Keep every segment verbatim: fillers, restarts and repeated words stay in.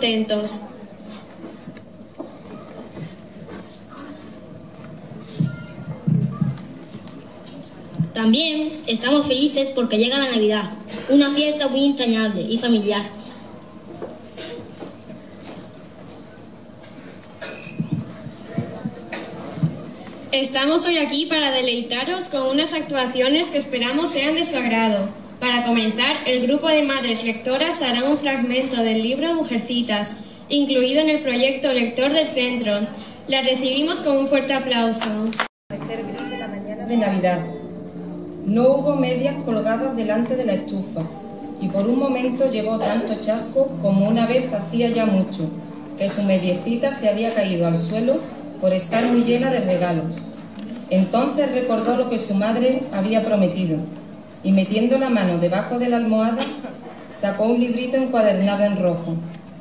contentos. También estamos felices porque llega la Navidad, una fiesta muy entrañable y familiar. Estamos hoy aquí para deleitaros con unas actuaciones que esperamos sean de su agrado. Para comenzar, el grupo de madres lectoras hará un fragmento del libro Mujercitas, incluido en el proyecto lector del centro. La recibimos con un fuerte aplauso. De Navidad. No hubo medias colgadas delante de la estufa, y por un momento llevó tanto chasco como una vez hacía ya mucho, que su mediecita se había caído al suelo por estar muy llena de regalos. Entonces recordó lo que su madre había prometido, y metiendo la mano debajo de la almohada, sacó un librito encuadernado en rojo.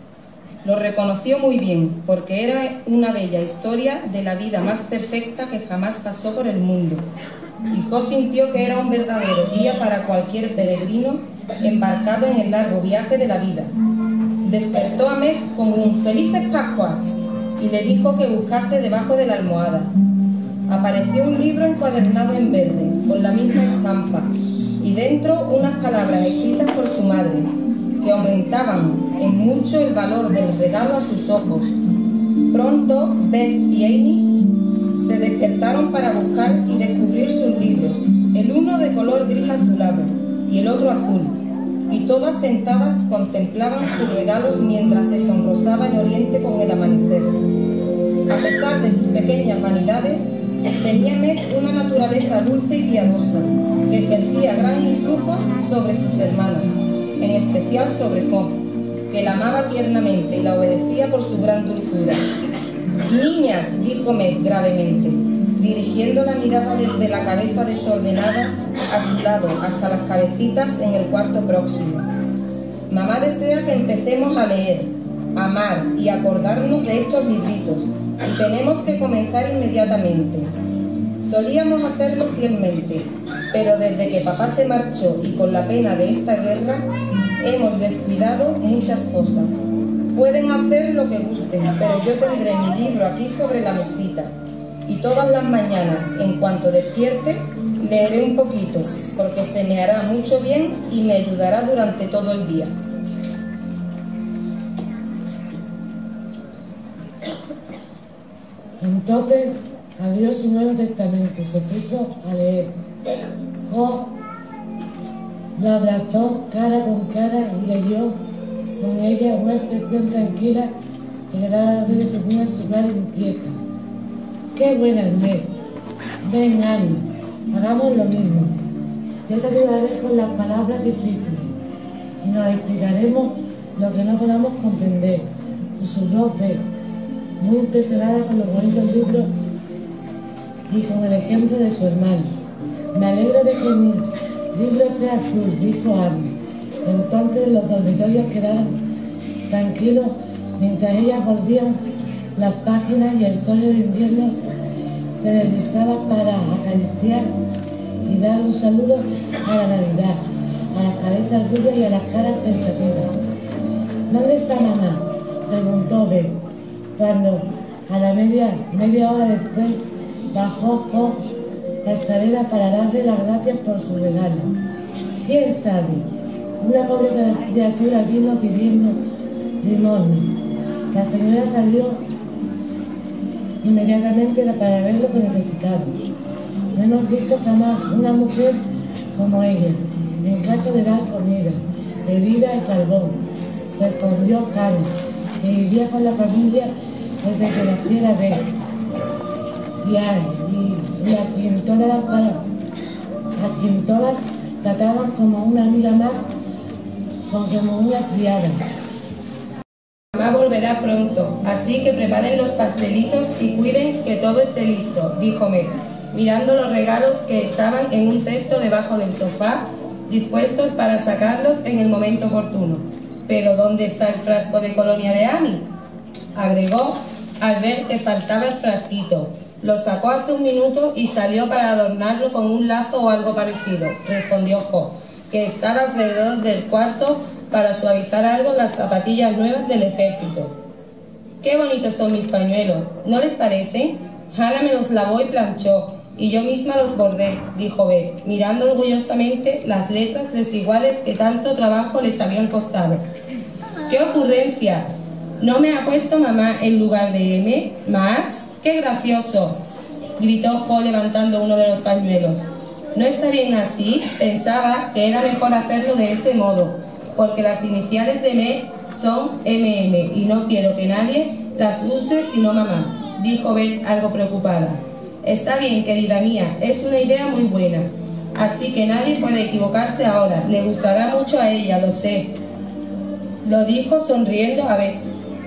Lo reconoció muy bien, porque era una bella historia de la vida más perfecta que jamás pasó por el mundo. Y Jo sintió que era un verdadero guía para cualquier peregrino embarcado en el largo viaje de la vida. Despertó a Meg con un «¡Felices Pascuas!» y le dijo que buscase debajo de la almohada. Apareció un libro encuadernado en verde, con la misma estampa, y dentro unas palabras escritas por su madre, que aumentaban en mucho el valor del regalo a sus ojos. Pronto, Beth y Amy se despertaron para buscar y descubrir sus libros, el uno de color gris azulado y el otro azul, y todas sentadas contemplaban sus regalos mientras se sonrosaba el oriente con el amanecer. A pesar de sus pequeñas vanidades, tenía Meg una naturaleza dulce y piadosa, que ejercía gran influjo sobre sus hermanas, en especial sobre Jo, que la amaba tiernamente y la obedecía por su gran dulzura. «Niñas», dijo Meg gravemente, dirigiendo la mirada desde la cabeza desordenada a su lado hasta las cabecitas en el cuarto próximo. «Mamá desea que empecemos a leer, amar y acordarnos de estos libritos, y tenemos que comenzar inmediatamente. Solíamos hacerlo fielmente, pero desde que papá se marchó y con la pena de esta guerra, hemos descuidado muchas cosas. Pueden hacer lo que gusten, pero yo tendré mi libro aquí sobre la mesita, y todas las mañanas, en cuanto despierte, leeré un poquito, porque se me hará mucho bien y me ayudará durante todo el día». Entonces abrió su Nuevo Testamento y se puso a leer. Jo la abrazó cara con cara y leyó con ella una expresión tranquila que le daba la vez que tenía su cara inquieta. «¡Qué buena es Meg! Ven, Amy, hagamos lo mismo. Yo te ayudaré con las palabras difíciles y nos explicaremos lo que no podamos comprender», susurró Beth, muy impresionada con los bonitos libros y con el ejemplo de su hermano. «Me alegro de que mi libro sea azul», dijo Amy. Entonces los dormitorios quedaron tranquilos mientras ellas volvían las páginas y el sol de invierno se deslizaba para acariciar y dar un saludo a la Navidad, a las cabezas rubias y a las caras pensativas. «¿Dónde está mamá?», preguntó Beth, cuando a la media, media hora después bajó Jo la escalera para darle las gracias por su regalo. «¿Quién sabe? Una pobre criatura vino pidiendo limosna». La señora salió inmediatamente para ver lo que necesitaba. «No hemos visto jamás una mujer como ella, en caso de dar comida, bebida y carbón», respondió Hannah, que vivía con la familia desde que naciera Beth, y a, y, y a quien todas las a quien todas trataban como una amiga más, como una criada. «Mamá volverá pronto, así que preparen los pastelitos y cuiden que todo esté listo», dijo Meg, mirando los regalos que estaban en un cesto debajo del sofá, dispuestos para sacarlos en el momento oportuno. «¿Pero dónde está el frasco de colonia de Amy?», agregó al ver que faltaba el frasquito. «Lo sacó hace un minuto y salió para adornarlo con un lazo o algo parecido», respondió Jo, que estaba alrededor del cuarto para suavizar algo las zapatillas nuevas del ejército. ¡Qué bonitos son mis pañuelos! ¿No les parecen? Hannah me los lavó y planchó, y yo misma los bordé, dijo Beth, mirando orgullosamente las letras desiguales que tanto trabajo les habían costado. ¡Qué ocurrencia! ¿No me ha puesto mamá en lugar de M? ¿Max? ¡Qué gracioso!, gritó Jo levantando uno de los pañuelos. ¿No está bien así? Pensaba que era mejor hacerlo de ese modo, porque las iniciales de M son M M y no quiero que nadie las use sino mamá, dijo Beth algo preocupada. Está bien, querida mía, es una idea muy buena. Así que nadie puede equivocarse ahora. Le gustará mucho a ella, lo sé. Lo dijo sonriendo a Beth.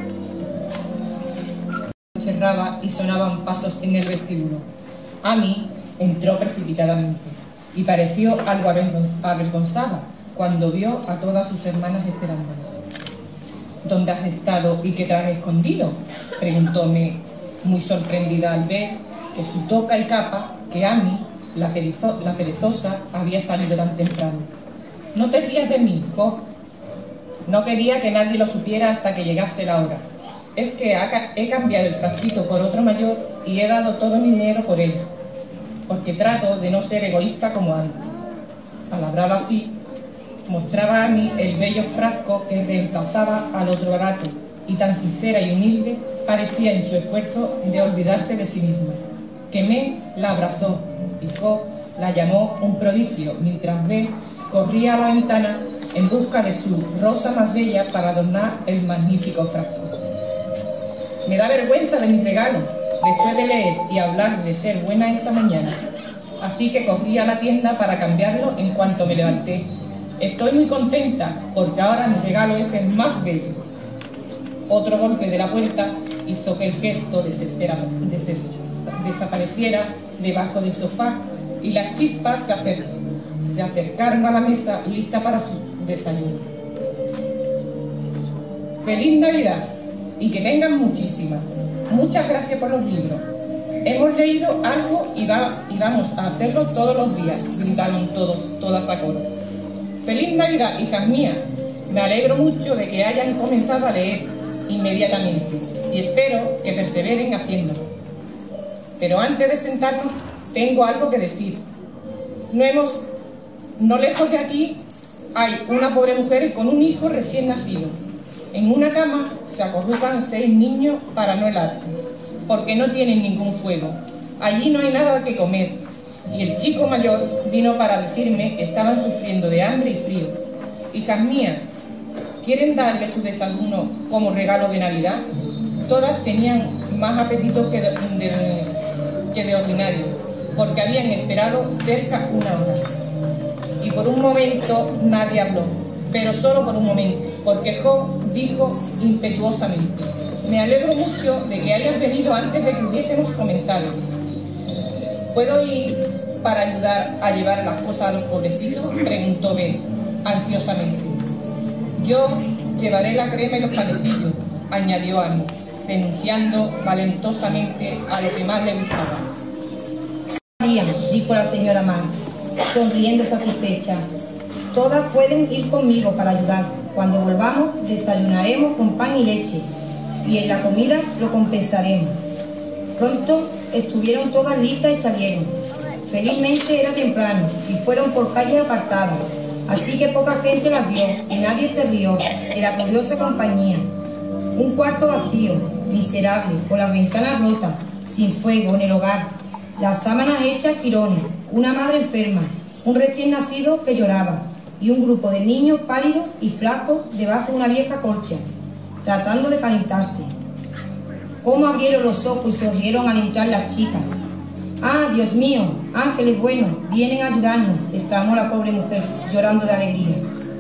Cerraba y sonaban pasos en el vestíbulo. Amy entró precipitadamente y pareció algo avergonzada cuando vio a todas sus hermanas esperándola. ¿Dónde has estado y qué traes escondido?, preguntóme muy sorprendida al ver que su toca y capa, que Amy, la, perezo, la perezosa, había salido tan temprano. No te rías de mí, Jo. No quería que nadie lo supiera hasta que llegase la hora. Es que he cambiado el frasquito por otro mayor y he dado todo mi dinero por él, porque trato de no ser egoísta como antes. Al hablar así, mostraba a mí el bello frasco que reemplazaba al otro gato, y tan sincera y humilde parecía en su esfuerzo de olvidarse de sí misma, que me la abrazó y Jo la llamó un prodigio, mientras B corría a la ventana en busca de su rosa más bella para adornar el magnífico frasco. Me da vergüenza de mi regalo, después de leer y hablar de ser buena esta mañana, así que corrí a la tienda para cambiarlo en cuanto me levanté. Estoy muy contenta porque ahora mi regalo es el más bello. Otro golpe de la puerta hizo que el gesto desesperado des desapareciera debajo del sofá y las chispas se, acer se acercaron a la mesa lista para su desayuno. ¡Feliz Navidad! Y que tengan muchísimas. Muchas gracias por los libros. Hemos leído algo y, va, y vamos a hacerlo todos los días, gritaron todos, todas a coro. ¡Feliz Navidad, hijas mías! Me alegro mucho de que hayan comenzado a leer inmediatamente y espero que perseveren haciéndolo. Pero antes de sentarnos, tengo algo que decir. No, hemos, no lejos de aquí hay una pobre mujer con un hijo recién nacido. En una cama se acurrucan seis niños para no helarse, porque no tienen ningún fuego. Allí no hay nada que comer, y el chico mayor vino para decirme que estaban sufriendo de hambre y frío. Hijas mías, ¿quieren darle su desayuno como regalo de Navidad? Todas tenían más apetito que de, de, que de ordinario, porque habían esperado cerca una hora. Y por un momento nadie habló, pero solo por un momento, porque Jo dijo impetuosamente: me alegro mucho de que hayas venido antes de que hubiésemos comenzado. ¿Puedo ir para ayudar a llevar las cosas a los pobrecitos?, preguntó Ben ansiosamente. Yo llevaré la crema y los panecillos, añadió Annie, renunciando valentosamente a lo que más le gustaba. María, dijo la señora Mann, sonriendo satisfecha. Todas pueden ir conmigo para ayudar. Cuando volvamos, desayunaremos con pan y leche, y en la comida lo compensaremos. Pronto estuvieron todas listas y salieron. Felizmente era temprano y fueron por calles apartadas, así que poca gente las vio y nadie se rió de la curiosa compañía. Un cuarto vacío, miserable, con las ventanas rotas, sin fuego en el hogar, las sábanas hechas jirones, una madre enferma, un recién nacido que lloraba y un grupo de niños pálidos y flacos debajo de una vieja colcha, tratando de calentarse. Cómo abrieron los ojos y sonrieron al entrar las chicas. ¡Ah, Dios mío! ¡Ángeles buenos! ¡Vienen a ayudarnos!, exclamó la pobre mujer, llorando de alegría.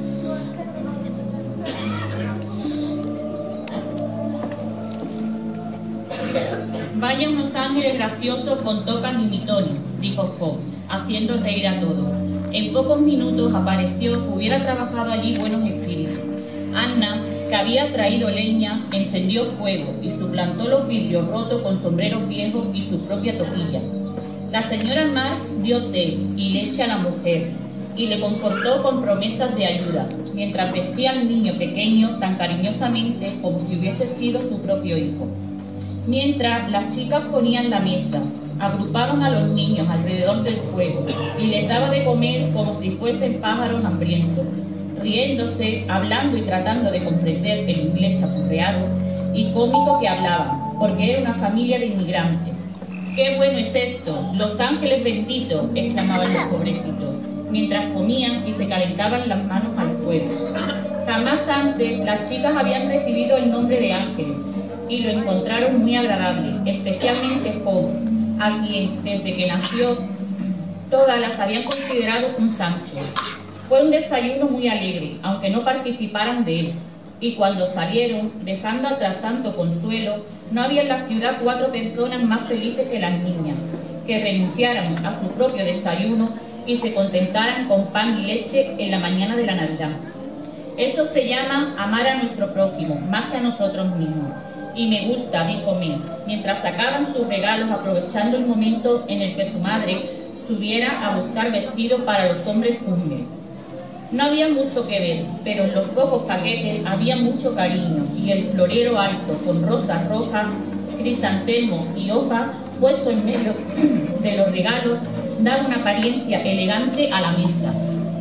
Vaya unos ángeles graciosos con tocas y mitones, dijo Jo, haciendo reír a todos. En pocos minutos apareció que hubiera trabajado allí buenos espíritus. Anna, que había traído leña, encendió fuego y suplantó los vidrios rotos con sombreros viejos y su propia toquilla. La señora Mark dio té y leche a la mujer y le confortó con promesas de ayuda, mientras vestía al niño pequeño tan cariñosamente como si hubiese sido su propio hijo. Mientras las chicas ponían la mesa, agrupaban a los niños alrededor del fuego y les daba de comer como si fuesen pájaros hambrientos, riéndose, hablando y tratando de comprender el inglés chapurreado y cómico que hablaban, porque era una familia de inmigrantes. ¡Qué bueno es esto! ¡Los ángeles benditos!, exclamaban los pobrecitos, mientras comían y se calentaban las manos al fuego. Jamás antes las chicas habían recibido el nombre de ángeles y lo encontraron muy agradable, especialmente Job, a quien desde que nació todas las habían considerado un Sancho. Fue un desayuno muy alegre, aunque no participaran de él, y cuando salieron, dejando atrás tanto consuelo, no había en la ciudad cuatro personas más felices que las niñas, que renunciaran a su propio desayuno y se contentaran con pan y leche en la mañana de la Navidad. Esto se llama amar a nuestro prójimo, más que a nosotros mismos. Y me gusta, dijo Meg, mientras sacaban sus regalos aprovechando el momento en el que su madre subiera a buscar vestidos para los hombres Hummel. No había mucho que ver, pero en los pocos paquetes había mucho cariño y el florero alto con rosas rojas, crisantemos y hojas puesto en medio de los regalos daba una apariencia elegante a la mesa.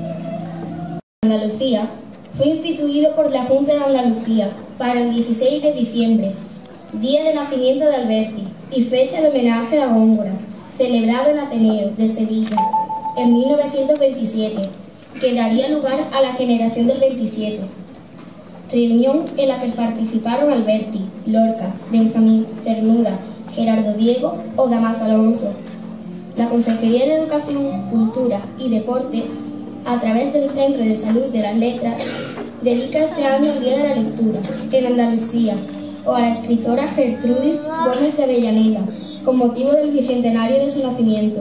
Andalucía fue instituido por la Junta de Andalucía para el dieciséis de diciembre, día de nacimiento de Alberti y fecha de homenaje a Góngora, celebrado en Ateneo de Sevilla en mil novecientos veintisiete, que daría lugar a la generación del veintisiete. Reunión en la que participaron Alberti, Lorca, Benjamín, Cernuda, Gerardo Diego o Damaso Alonso. La Consejería de Educación, Cultura y Deporte, a través del Centro de Salud de las Letras, dedica este año el Día de la Lectura en Andalucía o a la escritora Gertrudis Gómez de Avellaneda, con motivo del bicentenario de su nacimiento.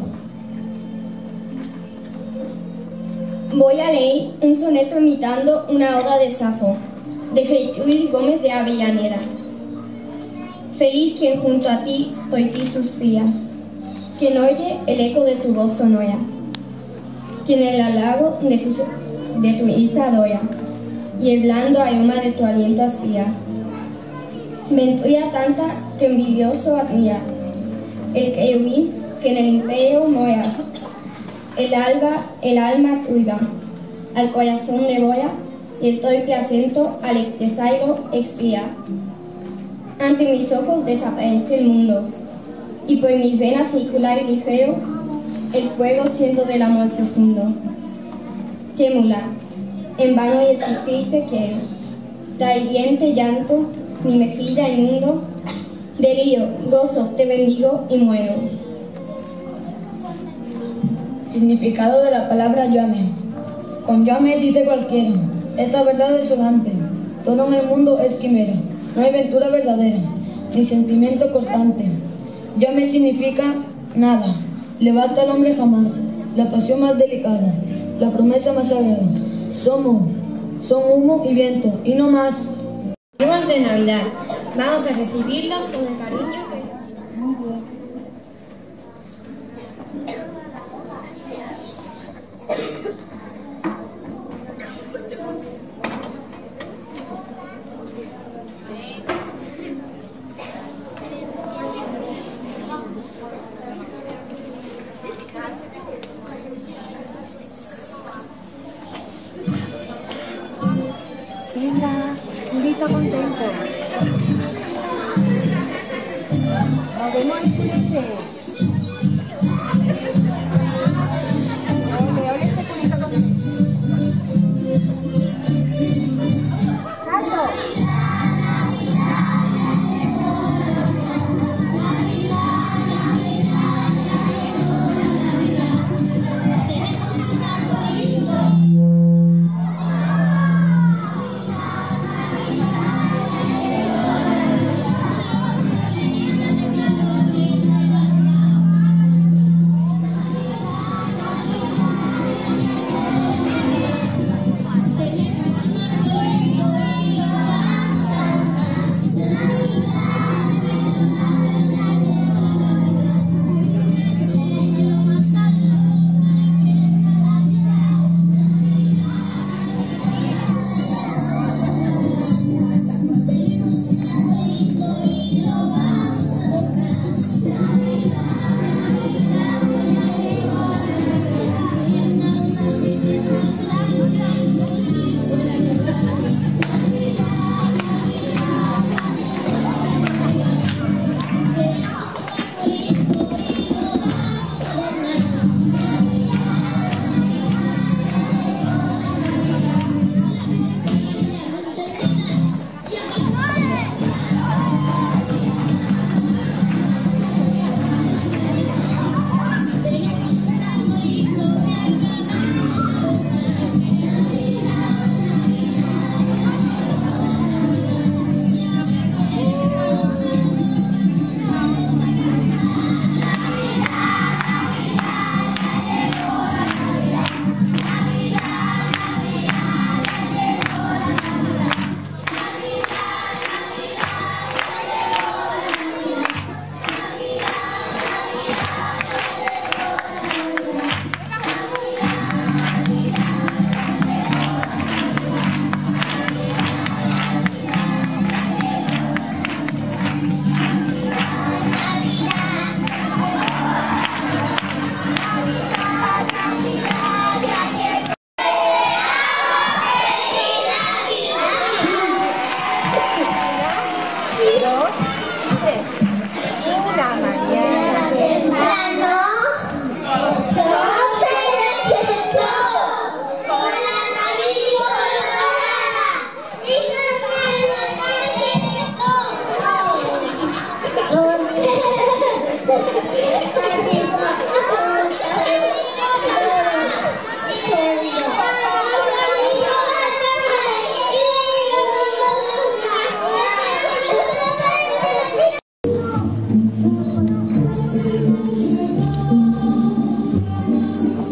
Voy a leer un soneto imitando una oda de Safo, de Gertrudis Gómez de Avellaneda. Feliz quien junto a ti por ti suspira, quien oye el eco de tu voz sonora, quien el halago de tu, de tu risa adora, y el blando aroma de tu aliento aspira. Ventura tanta que envidioso admira, el querubín que en el imperio mora, el alba, el alma tuya, al corazón devora, y el torpe acento al extesairo expira. Ante mis ojos desaparece el mundo, y por mis venas circular y ligero, el fuego siento del amor profundo. Trémula, en vano y existir te quiero, da hiriente llanto, mi mejilla inmundo, delirio, gozo, te bendigo y muero. Significado de la palabra yo amé. Con yo amé dice cualquiera, esta verdad es sonante, todo en el mundo es quimera, no hay ventura verdadera, ni sentimiento constante. Yo amé significa nada, le basta al hombre jamás, la pasión más delicada, la promesa más sagrada. Somos, son humo y viento, y no más. Árbol de Navidad, vamos a recibirlos con el cariño que... Un grito contento. Nos vemos en Culete. Ole, ole ese culito contento. ¡Salto! Navidad.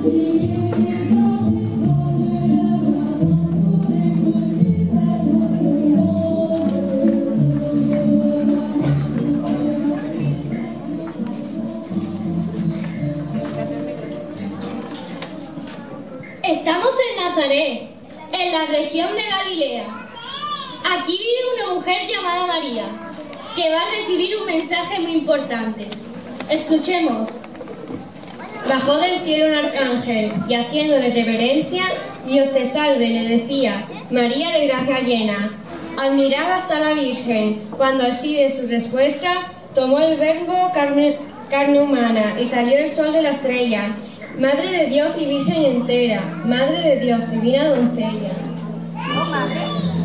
Estamos en Nazaret, en la región de Galilea. Aquí vive una mujer llamada María, que va a recibir un mensaje muy importante. Escuchemos. Bajó del cielo un arcángel y haciéndole reverencia, Dios te salve, le decía, María de gracia llena. Admirada está la Virgen, cuando así de su respuesta, tomó el verbo carne, carne humana y salió el sol de la estrella. Madre de Dios y Virgen entera, Madre de Dios, divina doncella. Oh, madre.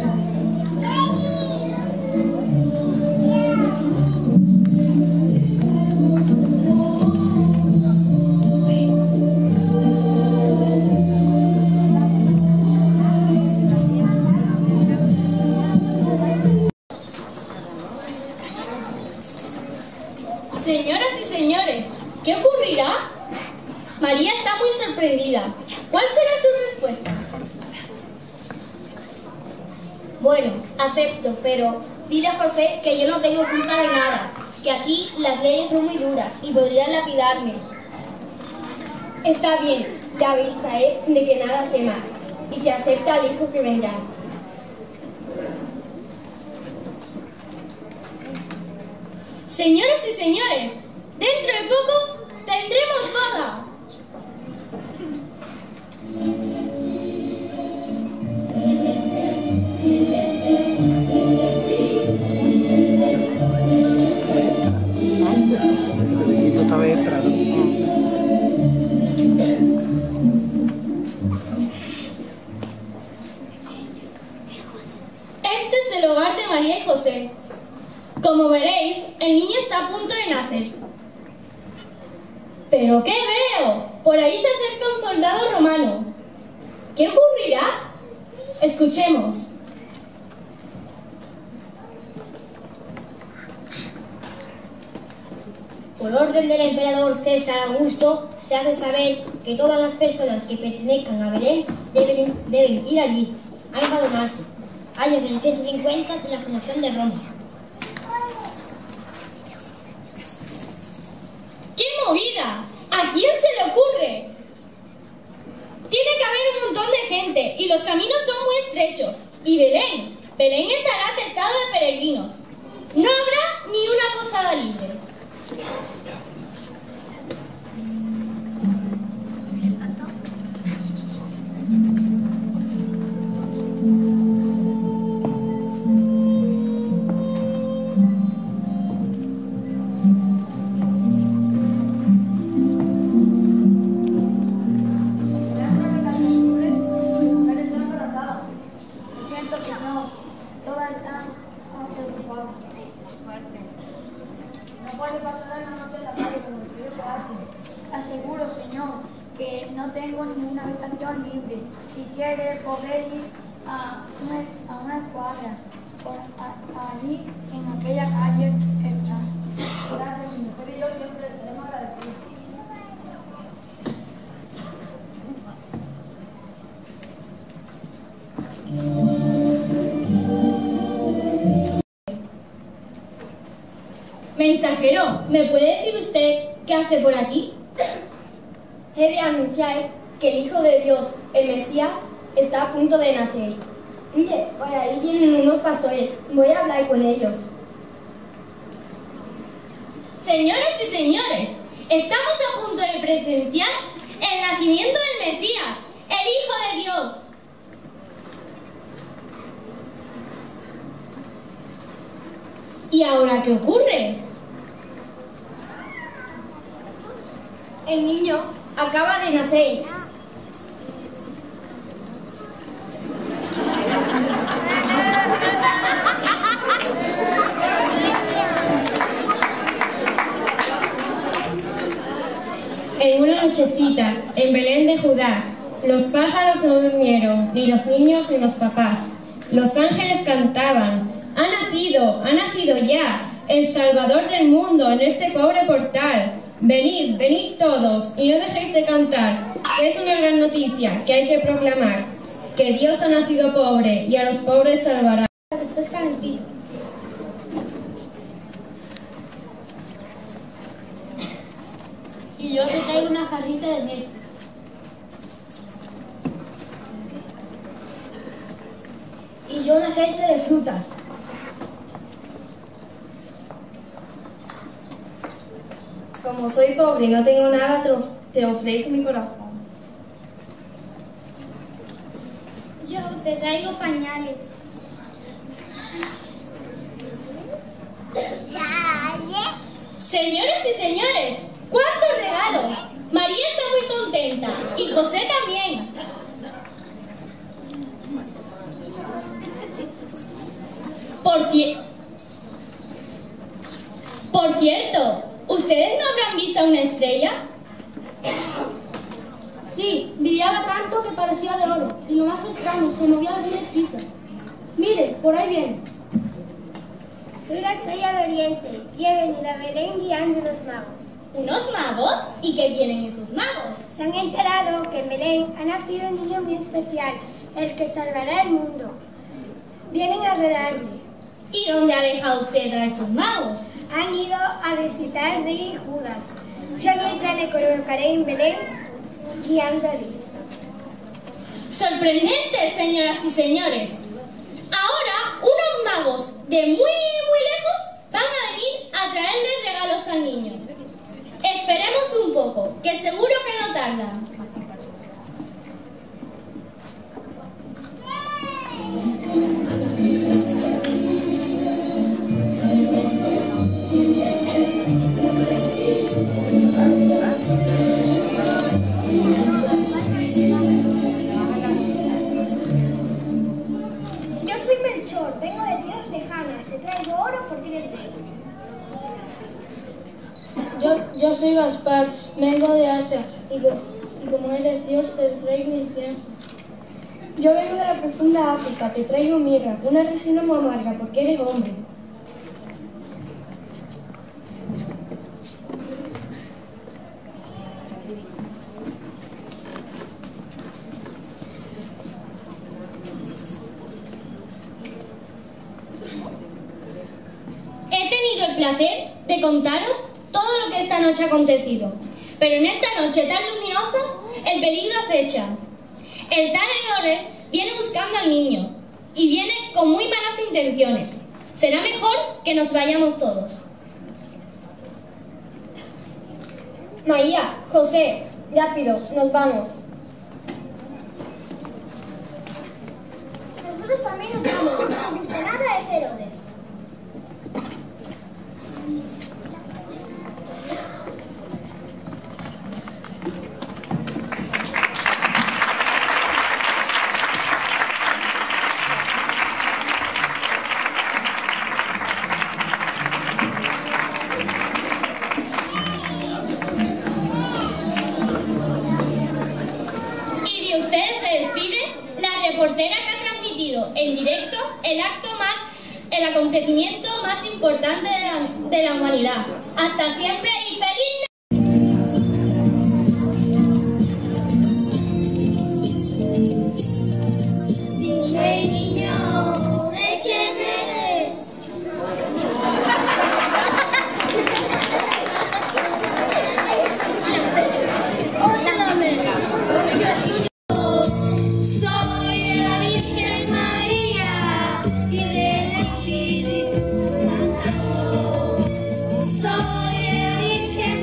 Señoras y señores, ¿qué ocurrirá? María está muy sorprendida. ¿Cuál será su respuesta? Bueno, acepto, pero dile a José que yo no tengo culpa de nada, que aquí las leyes son muy duras y podrían lapidarme. Está bien, le avisaré de que nada tema y que acepta al hijo que vendrá. Señoras y señores, dentro de poco tendremos boda. Este es el hogar de María y José. Como veréis, el niño está a punto de nacer. ¿Pero qué veo? Por ahí se acerca un soldado romano. ¿Qué ocurrirá? Escuchemos. Por orden del emperador César Augusto, se hace saber que todas las personas que pertenezcan a Belén deben, deben ir allí a empadronarse. Años del ciento cincuenta de la fundación de Roma. ¡Qué movida! ¿A quién se le ocurre? Tiene que haber un montón de gente y los caminos son muy estrechos. Y Belén, Belén estará atestado de peregrinos. No habrá ni una posada libre. Aseguro, señor, que no tengo ninguna habitación libre. Si quiere, poder ir a una, a una escuadra. Por a, allí, en aquella calle, está. Gracias, mi mujer y yo siempre estaremos agradecidos. Mensajero, ¿me puede decir usted qué hace por aquí? He de anunciar que el Hijo de Dios, el Mesías, está a punto de nacer. Mire, por ahí vienen unos pastores. Voy a hablar con ellos. Señoras y señores, estamos a punto de presenciar el nacimiento del Mesías, el Hijo de Dios. ¿Y ahora qué ocurre? El niño acaba de nacer. En una nochecita, en Belén de Judá, los pájaros no durmieron, ni los niños ni los papás. Los ángeles cantaban, ha nacido, ha nacido ya, el Salvador del mundo en este pobre portal. Venid, venid todos, y no dejéis de cantar, que es una gran noticia que hay que proclamar, que Dios ha nacido pobre y a los pobres salvará. Que estés calentito. Y yo te traigo una jarrita de miel. Y yo una cesta de frutas. Como soy pobre y no tengo nada, te ofrezco mi corazón. Yo te traigo pañales. Señores y señores, ¡cuántos regalos! María está muy contenta y José también. Por, ci Por cierto, ¿ustedes no habrán visto una estrella? Sí, brillaba tanto que parecía de oro. Y lo más extraño, se movía muy deprisa. Mire, por ahí viene. Soy la estrella de Oriente y he venido a Belén guiando unos magos. ¿Unos magos? ¿Y qué quieren esos magos? Se han enterado que en Belén ha nacido un niño muy especial, el que salvará el mundo. Vienen a adorarle. ¿Y dónde ha dejado usted a esos magos? Han ido a visitar al rey Judas. Yo mientras le colocaré en Belén guiándole. Sorprendente, señoras y señores. Ahora unos magos de muy, muy lejos van a venir a traerles regalos al niño. Esperemos un poco, que seguro que no tardan. Yo soy Melchor, vengo de tierras lejanas, te traigo oro porque eres rey. Yo, yo soy Gaspar, vengo de Asia, y, co y como eres Dios, te traigo incienso. Yo vengo de la profunda África, te traigo mirra, una resina muy amarga, porque eres hombre. He tenido el placer de contaros todo lo que esta noche ha acontecido, pero en esta noche tan luminosa el peligro acecha. El tal Herodes viene buscando al niño y viene con muy malas intenciones. Será mejor que nos vayamos todos. María, José, rápido, nos vamos. Nosotros también nos vamos, no nos gusta nada de ese Herodes. Y de ustedes se despide la reportera que ha transmitido en directo el acto más, el acontecimiento más importante de la, de la humanidad. Hasta siempre y feliz Hey niño, ¿de quién eres? Soy de la Virgen María y del Espíritu Santo. Soy de la Virgen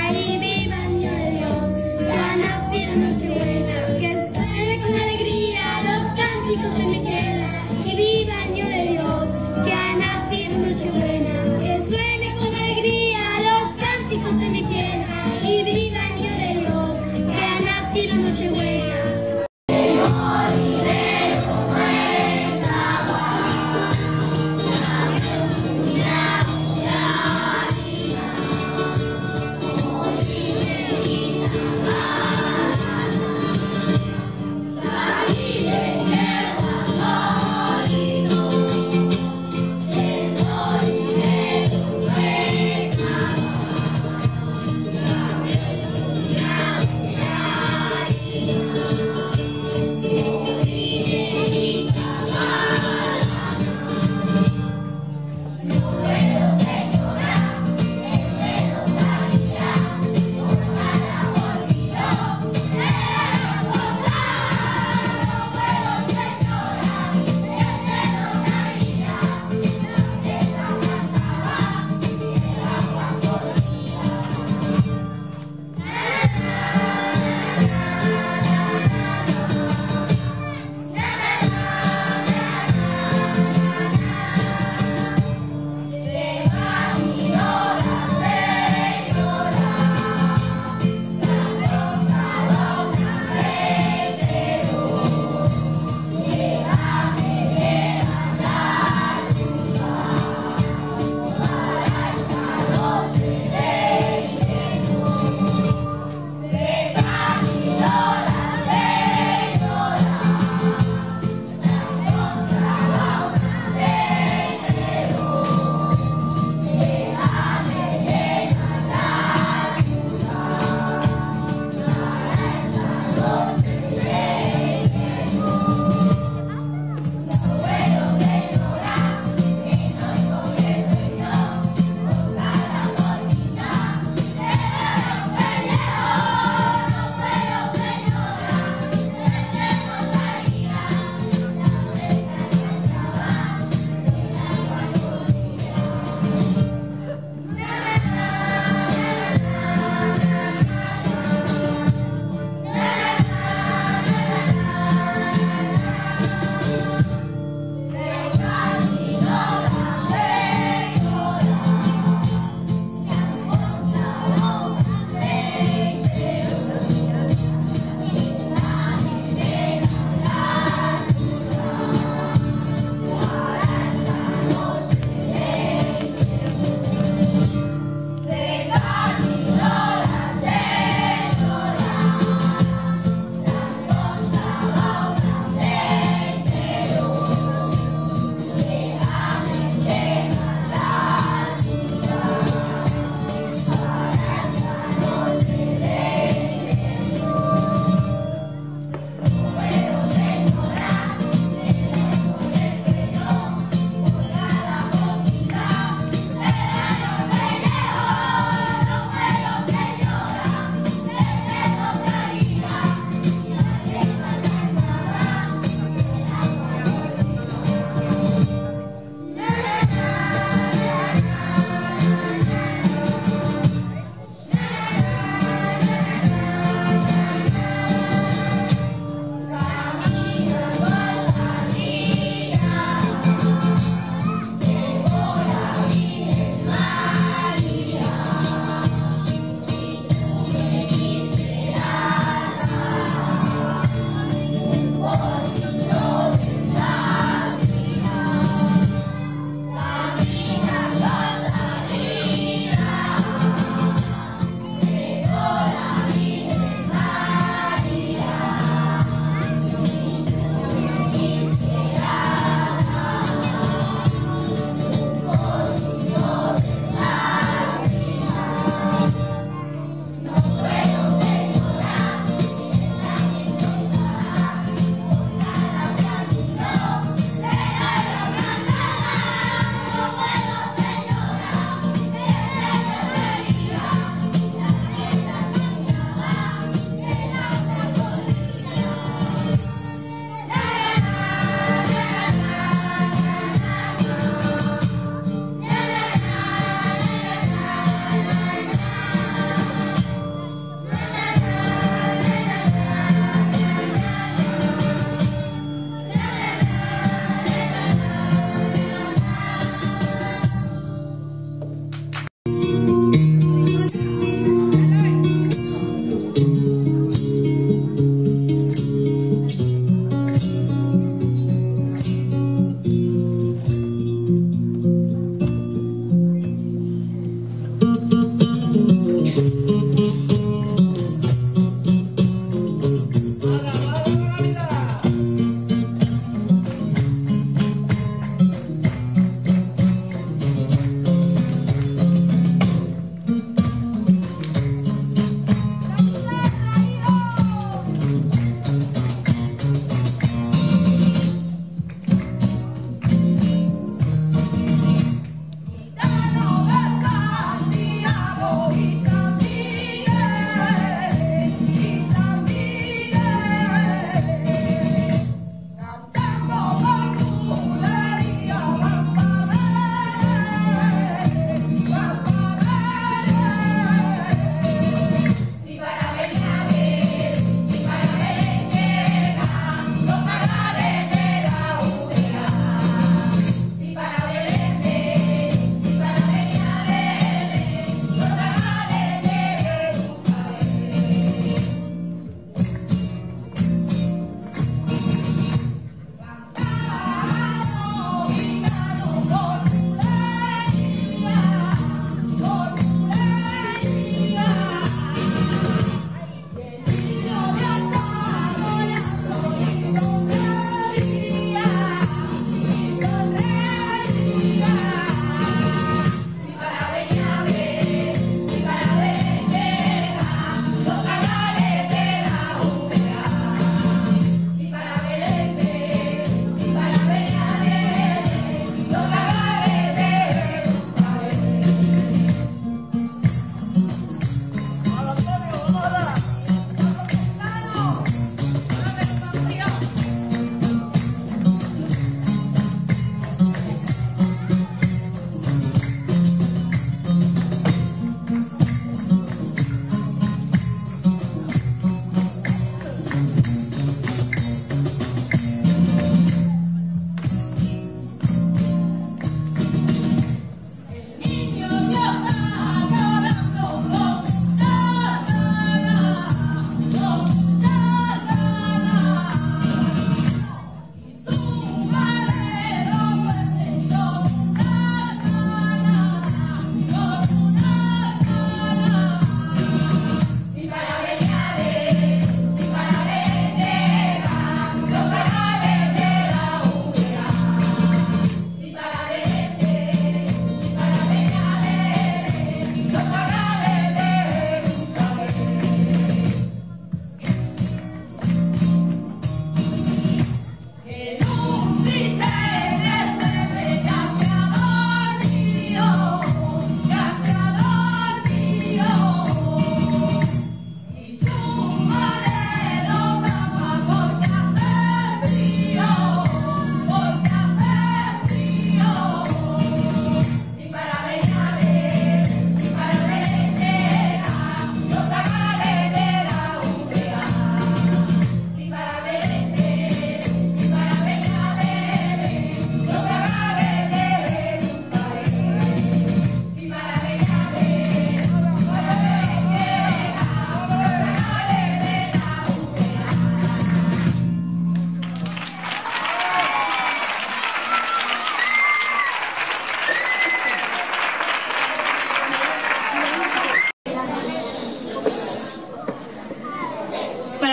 y viva el niño de Dios, que ha nacido en Nochebuena, que suene con alegría los cánticos de mi tierra, y viva el niño de Dios, que ha nacido en Nochebuena, que suene con alegría los cánticos de mi tierra, y viva el niño de Dios, que ha nacido en Nochebuena.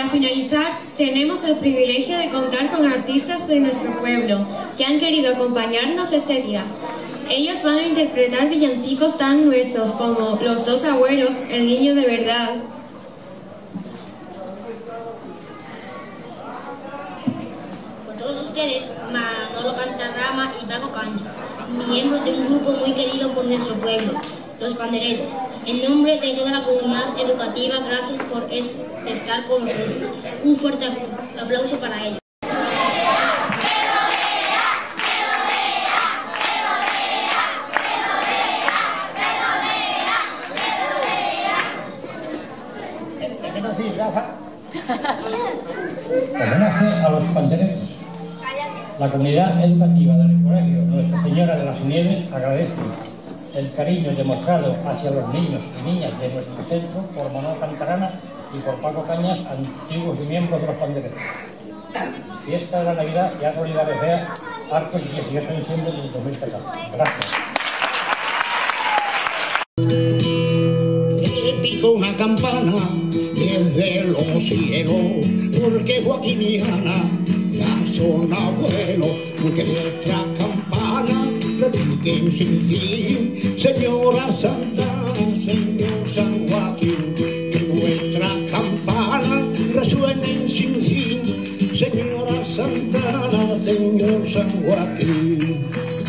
Para finalizar, tenemos el privilegio de contar con artistas de nuestro pueblo que han querido acompañarnos este día. Ellos van a interpretar villancicos tan nuestros como Los dos abuelos, El niño de verdad. Con todos ustedes, Manolo Cantarrama y Paco Cañas, miembros de un grupo muy querido por nuestro pueblo, Los Panderetos. En nombre de toda la comunidad educativa, gracias por es, estar con nosotros. Un fuerte aplauso para ellos. Homenaje a los panderetos. La comunidad educativa del colegio Nuestra Señora de las Nieves agradece el cariño demostrado hacia los niños y niñas de nuestro centro por Manolo Cantarrama y por Paco Cañas, antiguos y miembros de los panderetos. Fiesta de la Navidad y Árbol de Arrejea, Arcos, dieciocho de diciembre del dos mil catorce. Gracias. Pico una campana desde los cielos, porque Joaquín y Ana ya son abuelos, que nuestra campana repiquen sin fin. Señora Santa, señor San Joaquín, que nuestra campana resuenen sin fin. Señora Santana, señor San Joaquín,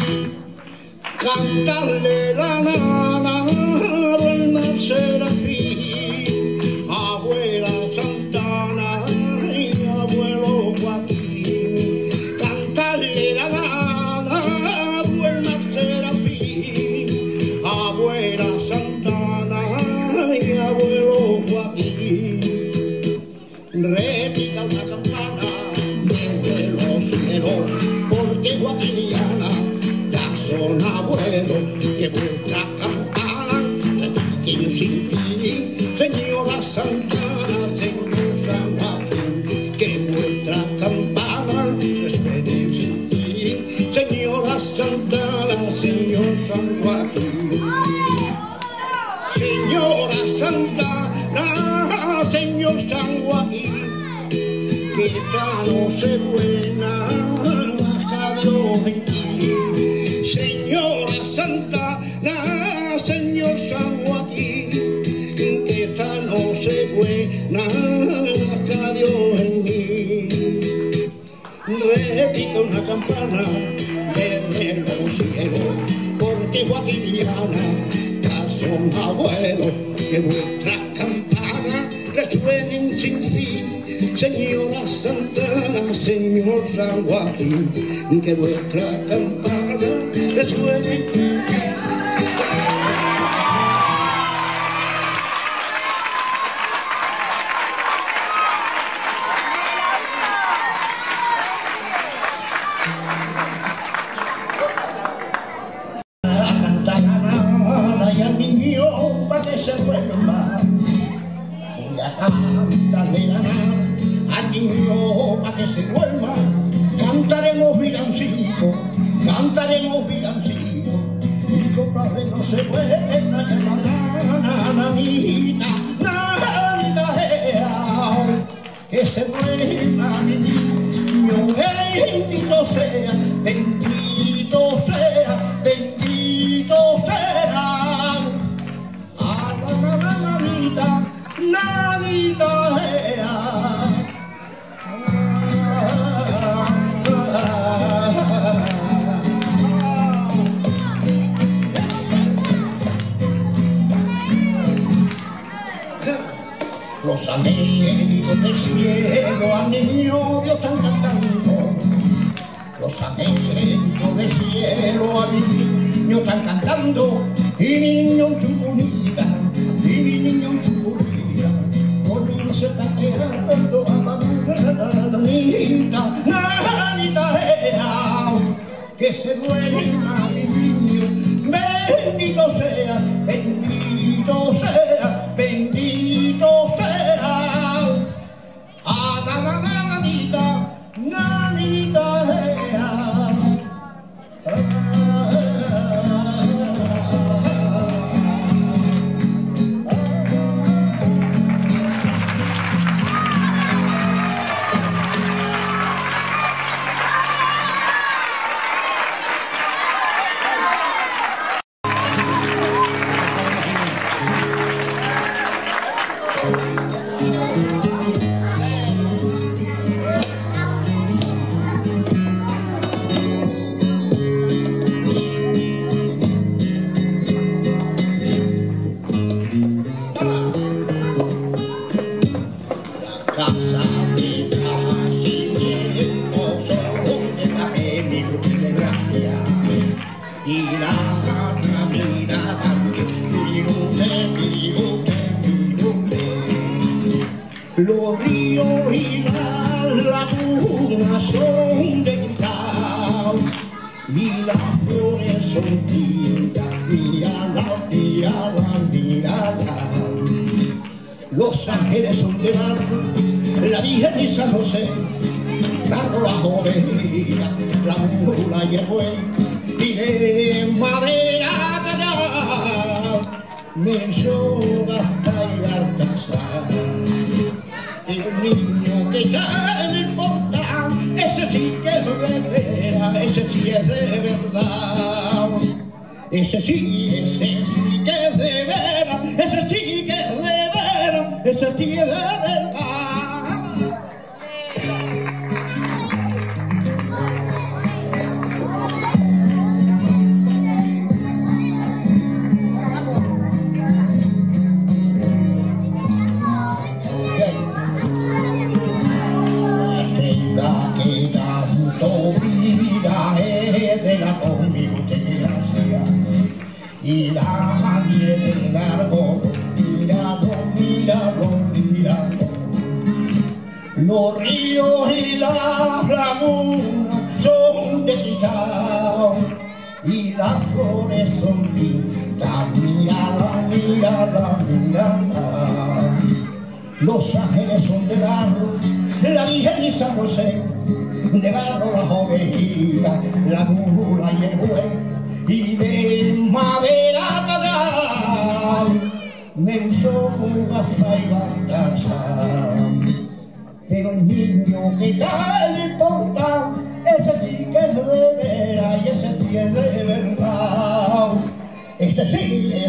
cántale la nana, duerma Serafín, abuela Santana y abuelo Joaquín, cántale la nana, duerma Serafín, abuela Santana y abuelo Joaquín, repica una campana desde los cielos, porque Joaquín y Ana son abuelos, que vuestra campana repiquen sin fin. Señora Santana, señor San Joaquín, que vuestra campana resuene sin fin. Señora Santana, señor San Joaquín, señora Santana, señor San Joaquín, que esta Nochebuena baja Dios en ti. Señora Santana, señor San Joaquín, que esta Nochebuena nazca Dios en mí. Repica una campana desde los cielos, porque Joaquín y Ana ya son abuelos, que vuestra campana resuenen sin fin. Señora Santana, señor San Joaquín, que vuestra campana resuene. Cantarana y al niño para que se duerma, voy a cantarle la al niño para que se duerma, cantaremos villancicos, cantaremos villancicos, y copas de no se pueden, nanita, nanita, era, que se duerma mi niño, bendito sea, bendito sea, bendito sea, a la nanita, nanita, era. Los angelitos del cielo al niño Dios están cantando, los angelitos del cielo al niño están cantando, y mi niño en su comida, y mi niño en su comida, conmigo se está quedando a la nanita, nanita, era, que se duerma mi niño, bendito sea, bendito sea, bendito sea, a la nanita, nanita, era. Los ríos y las lagunas son de cristal y las flores son tintas, mírala, mírala, mírala. Los ángeles son de barro, la Virgen de San José, carro la jovería, la mula y el buey, y de madera callada, mencionas y el niño que está en el portal, ese sí que es de veras, ese sí es de verdad. Ese sí, ese sí que es de veras, ese sí que es de veras, ese sí es de verdad. Y la nieve largo, míralo, míralo, míralo. Los ríos y las lagunas son de cristal y las flores son tintas, mírala, mírala, mírala. Los ángeles son de barro, la Virgen y San José, de barro la jovencita, la mula y el buey, y de madera callada, me usó muy gasta y barcaza. Pero el niño que está en el portal, ese sí que es de veras y ese sí es de verdad. Este sí